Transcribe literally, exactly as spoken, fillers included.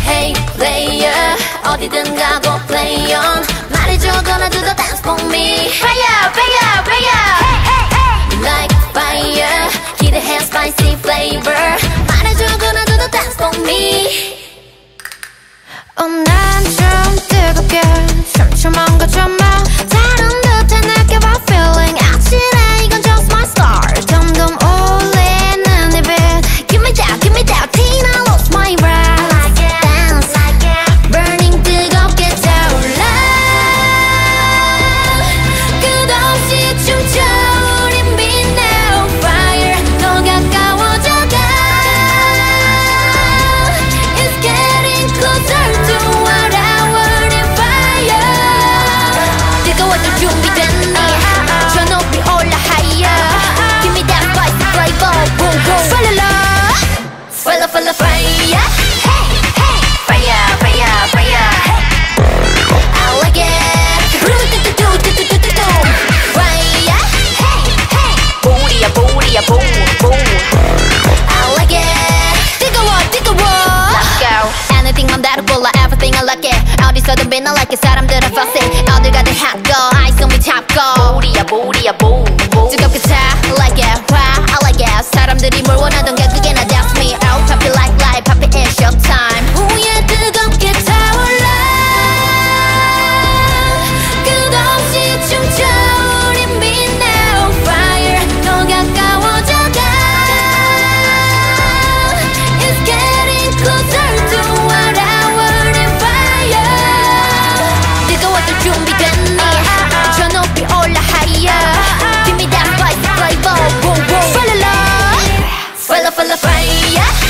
Hey player 어디든 가고 play on 말해줘 gonna do the dance for me Fire fire fire Hey hey hey Like fire 기대해 spicy flavor 말해줘 gonna do the dance for me 어, 난 좀 뜨겁게 춤추면 거쳐마 다른 듯해 느껴봐 feeling 아찔해 이건 just my style 점점 올리는 이 beat Give me that, give me that Tina lost my breath I like it, dance like it Burning 뜨겁게 타올라 끝없이 춤춰 우린 빛나는 fire 더 가까워져가 It's getting closer to what I want in fire 뜨거워질 준비됐니 저 높이 올라 higher Give me that spicy flavor boom boom falala Falla falla fire Hey hey fire fire fire I like it 뚜뚜뚜뚜뚜뚜뚜뚜 Fire Hey hey 보리야 보리야 boom boom I like it 뜨거워 뜨거워 Let's go Anything 맘대로 골라 everything I like it 어디서든 빛나 like it 사람들은 fussy 어딜 가든 hot girl I saw me top girl 보리야 보리야 boom boom 뜨겁게 타 like it wow I like it 사람들이 뭘 원하던 게 그게 나 that's me out pop it like light pop it in showtime 후에 뜨겁게 타올라 끝없이 춤춰 우린 빛나는 fire 더 가까워져가 It's getting closer to what I want in fire 뜨거워질 준비됐니 저 높이 올라 higher Give me that spicy flavor boom boom falala Falla falla fire